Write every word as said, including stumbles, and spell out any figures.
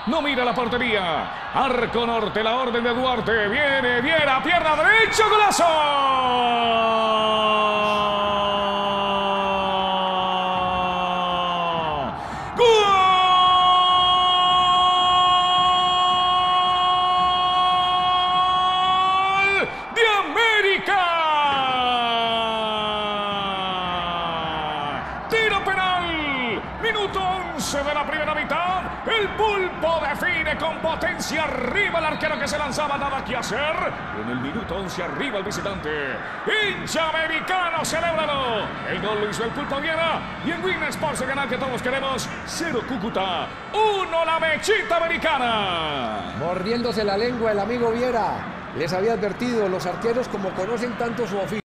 No mira la portería. Arco norte, la orden de Duarte. Viene, Viera, pierna derecha, golazo. Tiro penal, minuto once de la primera mitad. El Pulpo define con potencia arriba el arquero que se lanzaba, nada que hacer. En el minuto once arriba el visitante. Hincha americano, celébralo. El gol lo hizo el Pulpo Viera. Y en Win Sports, el canal que todos queremos, cero Cúcuta, uno la Mechita Americana. Mordiéndose la lengua el amigo Viera. Les había advertido, los arqueros como conocen tanto su oficio.